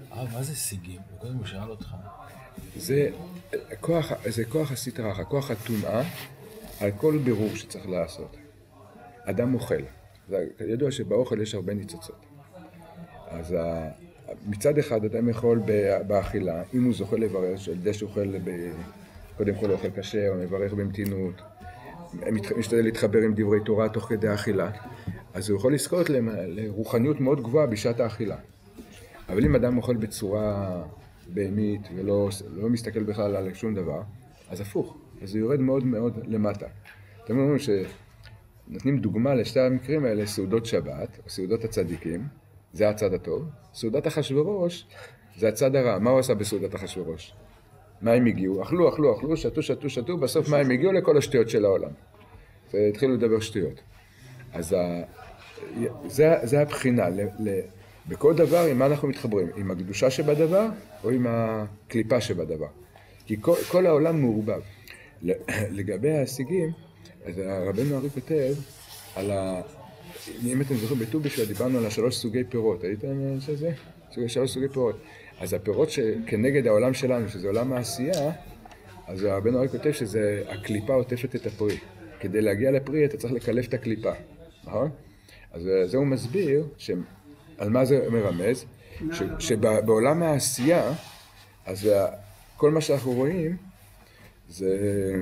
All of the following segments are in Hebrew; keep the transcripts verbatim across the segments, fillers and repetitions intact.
אה, מה זה סיגים? וקודם הוא שאל אותך. זה כוח, זה כוח הסטרחה, כוח הטומאה על כל בירור שצריך לעשות. אדם אוכל. זה ידוע שבאוכל יש הרבה ניצוצות. אז מצד אחד אדם יכול באכילה, אם הוא זוכה לברר, שעל ידי שאוכל קודם כל אוכל קשה, או מברך במתינות, משתדל להתחבר עם דברי תורה תוך כדי האכילה, אז הוא יכול לזכות לרוחניות מאוד גבוהה בשעת האכילה. אבל אם אדם אוכל בצורה בהמית ולא לא מסתכל בכלל על שום דבר, אז הפוך, אז הוא יורד מאוד מאוד למטה. אתם אומרים שנותנים דוגמה לשתי המקרים האלה, סעודות שבת, או סעודות הצדיקים, זה הצד הטוב. סעודת אחשוורוש זה הצד הרע. מה הוא עשה בסעודת אחשוורוש? מה הם הגיעו? אכלו, אכלו, אכלו, שתו, שתו, שתו, בסוף מה הם הגיעו? לכל השטויות של העולם. והתחילו לדבר שטויות. אז ה... זה, זה הבחינה. ל... ל... בכל דבר, עם מה אנחנו מתחברים? עם הקדושה שבדבר, או עם הקליפה שבדבר? כי כל, כל העולם מעורבב. לגבי ההשיגים, אז רבנו ארי כותב על ה... אם אתם זוכרים, בט"ו בשבט דיברנו על השלוש סוגי פירות. הייתם שזה? שלוש סוגי פירות. אז הפירות שכנגד העולם שלנו, שזה עולם העשייה, אז רבנו ארי כותב שזה הקליפה עוטפת את הפרי. כדי להגיע לפרי אתה צריך לקלף את הקליפה. נכון? אז זה הוא מסביר ש... על מה זה מרמז? ש... שבעולם העשייה, אז כל מה שאנחנו רואים זה...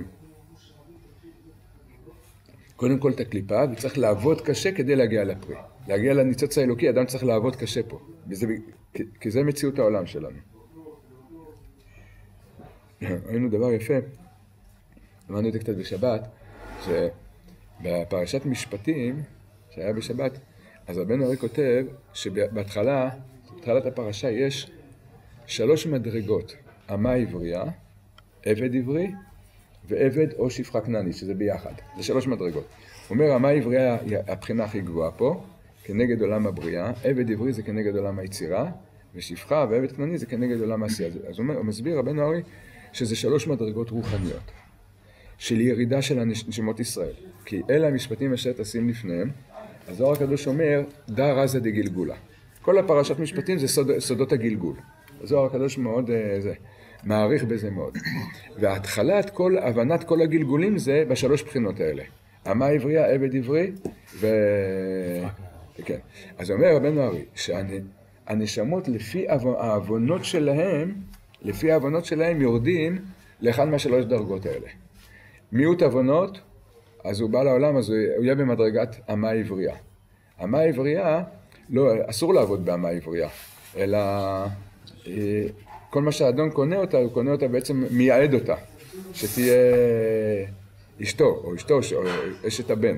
קודם כל את הקליפה, וצריך לעבוד קשה כדי להגיע לפרי. להגיע לניצוץ האלוקי, אדם צריך לעבוד קשה פה. וזה, כי זה מציאות העולם שלנו. ראינו דבר יפה, אמרנו את זה קצת בשבת, שבפרשת משפטים, שהיה בשבת, אז רבנו ארי כותב שבהתחלה, בהתחלת הפרשה יש שלוש מדרגות. אמה עברייה, עבד עברי, ועבד או שפחה כנענית, שזה ביחד. זה שלוש מדרגות. הוא אומר, אמה עברייה היא הבחינה הכי גבוהה פה, כנגד עולם הבריאה, עבד עברי זה כנגד עולם היצירה, ושפחה ועבד כנעני זה כנגד עולם העשייה. אז הוא, אומר, הוא מסביר רבנו ארי שזה שלוש מדרגות רוחניות, של ירידה של נשמות ישראל. כי אלה המשפטים אשר תשים לפניהם, אז זוהר הקדוש אומר, דא רזא דגלגולה. כל הפרשת משפטים זה סוד, סודות הגלגול. זוהר הקדוש מאוד זה, מעריך בזה מאוד. והתחלת כל, הבנת כל הגלגולים זה בשלוש בחינות האלה. אמה עברייה, עבד עברי, ו... כן. אז אומר רבנו ארי, שהנשמות לפי העוונות שלהם, לפי העוונות שלהם יורדים לאחד מהשלוש דרגות האלה. מיעוט עוונות, אז הוא בא לעולם, אז הוא יהיה במדרגת אמה עברייה. אמה עברייה, לא, אסור לעבוד באמה עברייה, אלא כל מה שהאדון קונה אותה, הוא קונה אותה בעצם מייעד אותה, שתהיה אשתו, או אשתו, או אשת הבן.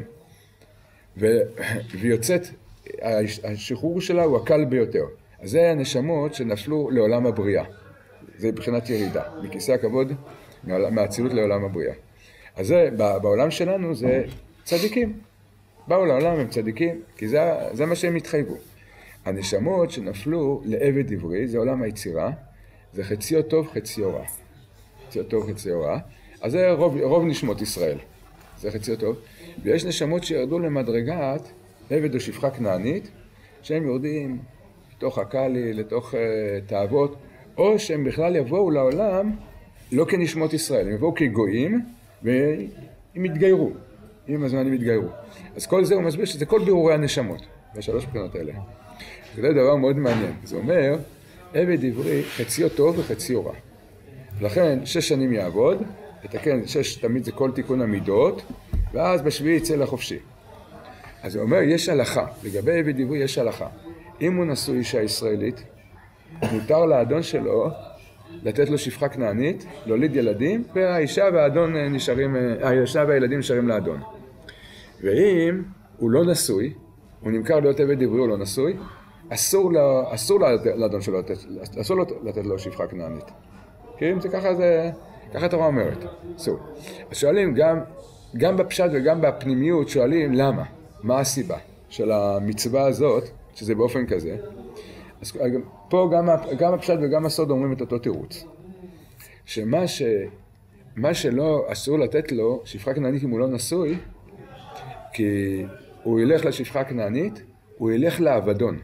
ויוצאת, השחרור שלה הוא הקל ביותר. אז זה הנשמות שנפלו לעולם הבריאה. זה מבחינת ירידה, מכיסא הכבוד, מהאצילות לעולם הבריאה. אז זה, בעולם שלנו זה צדיקים. באו לעולם הם צדיקים, כי זה, זה מה שהם התחייבו. הנשמות שנפלו לעבד עברי, זה עולם היצירה, זה חציו טוב, חציו רע. חציו טוב, חציו רע. אז זה רוב, רוב נשמות ישראל. זה חציו טוב. ויש נשמות שירדו למדרגת עבד או שפחה כנענית, שהם יורדים לתוך הקלי, לתוך uh, תאוות, או שהם בכלל יבואו לעולם לא כנשמות ישראל, הם יבואו כגויים, והם יתגיירו. עם הזמן הם יתגיירו. אז כל זה הוא מסביר שזה כל בירורי הנשמות, בשלוש בחינות האלה. זה דבר מאוד מעניין. זה אומר, עבד עברי חציו טוב וחציו רע. לכן שש שנים יעבוד, ותקן, שש תמיד זה כל תיקון המידות, ואז בשביעי יצא לחופשי. אז הוא אומר, יש הלכה, לגבי עבד עברי יש הלכה. אם הוא נשוי אישה ישראלית, מותר לאדון שלו לתת לו שפחה כנענית, להוליד ילדים, והאישה והאדון נשארים, האישה והילדים נשארים לאדון. ואם הוא לא נשוי, הוא נמכר להיות עבד עברי, הוא לא נשוי, אסור, לה, אסור לאדון שלו לתת, אסור לו לתת לו שפחה כנענית. כי אם זה ככה, זה, ככה התורה אומרת, אסור. אז שואלים גם, גם בפשט וגם בפנימיות, שואלים למה, מה הסיבה של המצווה הזאת, שזה באופן כזה. אז פה גם, גם הפשט וגם הסוד אומרים את אותו תירוץ. שמה ש, מה שלא אסור לתת לו, שפחה כנענית אם הוא לא נשוי, כי הוא ילך לשפחה כנענית, הוא ילך לאבדון.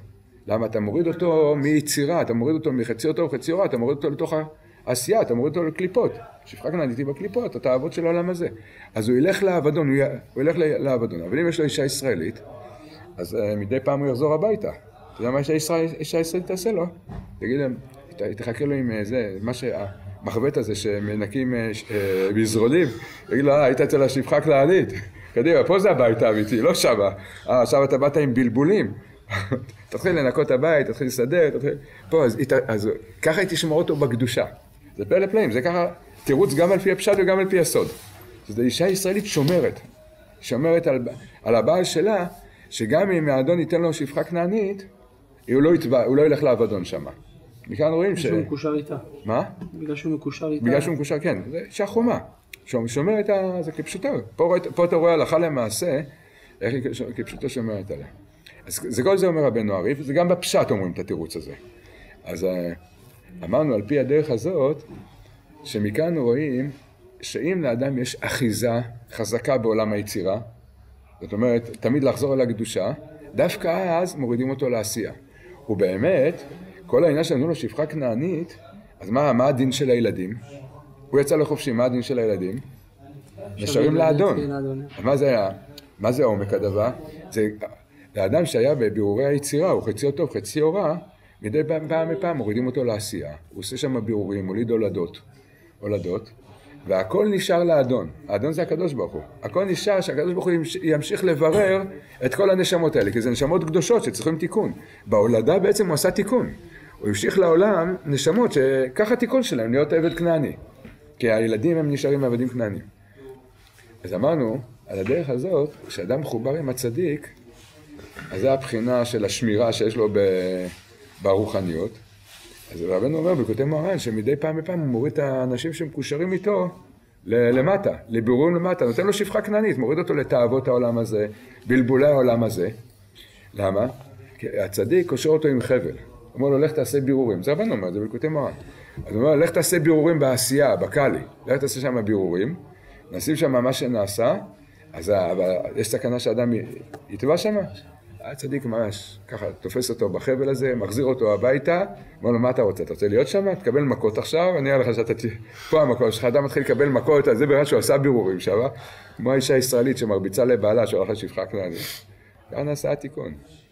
למה? אתה מוריד אותו מיצירה, אתה מוריד אותו מחצי אותו וחצי אורה, אתה מוריד אותו לתוך העשייה, אתה מוריד אותו לקליפות. שפחה כנעניתי בקליפות, אתה האבות של העולם הזה. אז הוא ילך לעבדון, הוא, י... הוא ילך לעבדון. אבל אם יש לו אישה ישראלית, אז uh, מדי פעם הוא יחזור הביתה. אתה יודע מה אישה ישראלית תעשה לו? תגיד להם, תחכה לו עם זה, מה שהמחבט הזה שמנקים בזרולים, תגיד לו, אה, היית אצל השפחה כנענית. קדימה, פה זה הבית האמיתי, לא שמה. אה, עכשיו אתה באת עם בלבולים. תתחיל לנקות הבית, תתחיל לסדר, תתחיל... פה, אז, אז ככה היא תשמור אותו בקדושה. זה פלא פלאים, זה ככה תירוץ גם על פי הפשט וגם על פי הסוד. זו אישה ישראלית שומרת. שומרת על, על הבעל שלה, שגם אם האדון ייתן לו שפחה כנענית, הוא לא, יתבע, הוא לא ילך לעבדון שמה. מכאן רואים ש... בגלל שהוא מקושר איתה. מה? בגלל שהוא מקושר איתה. בגלל שהוא מקושר, כן. זה אישה חומה. שומר את ה... זה כפשוטו. פה, פה אתה רואה הלכה למעשה, איך היא כפשוטו שומרת עליה. אז זה כל זה אומר רבנו הרי"ף, זה גם בפשט אומרים את התירוץ הזה. אז אמרנו על פי הדרך הזאת, שמכאן רואים שאם לאדם יש אחיזה חזקה בעולם היצירה, זאת אומרת, תמיד לחזור אל הקדושה, דווקא אז מורידים אותו לעשייה. ובאמת, כל העניין שלנו לו שפחה כנענית, אז מה, מה הדין של הילדים? הוא יצא לחופשי, מה הדין של הילדים? נשארים לאדון. מה זה היה? מה זה עומק הדבר? זה, לאדם שהיה בבירורי היצירה, הוא חצי טוב, חצי הורה, מדי פעם, פעם מפעם מורידים אותו לעשייה. הוא עושה שם בירורים, מוליד הולדות, הולדות, והכל נשאר לאדון. האדון זה הקדוש ברוך הוא. הכל נשאר שהקדוש ברוך הוא ימשיך לברר את כל הנשמות האלה, כי זה נשמות קדושות שצריכים תיקון. בהולדה בעצם הוא עשה תיקון. הוא המשיך לעולם נשמות שככה תיקון שלהם, להיות עבד כנעני. כי הילדים הם נשארים עבדים כנענים. אז אמרנו, על הדרך הזאת, כשאדם מחובר עם הצדיק, אז זה הבחינה של השמירה שיש לו ברוחניות. אז רבנו אומר בקוטי מוהר"ן שמדי פעם בפעם הוא מוריד את האנשים שמקושרים איתו למטה, לבירורים למטה, נותן לו שפחה כנענית, מוריד אותו לתאוות העולם הזה, בלבולי העולם הזה. למה? כי הצדיק קושר אותו עם חבל. הוא אומר לו, לך תעשה בירורים. זה רבנו אומר, זה בקוטי מוהר"ן. אז הוא אומר, לך תעשה בירורים בעשייה, בקלי. לך תעשה שם בירורים, נשים שם מה שנעשה, אז יש סכנה שאדם יתבע שם. הצדיק ממש ככה תופס אותו בחבל הזה, מחזיר אותו הביתה, אומר לו, מה אתה רוצה? אתה רוצה להיות שם? תקבל מכות עכשיו, אני אראה לך שאתה תהיה... פה המכות, שלך אדם מתחיל לקבל מכות, אז זה בגלל שהוא עשה בירורים שם, כמו האישה הישראלית שמרביצה לבעלה, שהולך לשפחה כנענית. כאן עשה התיקון.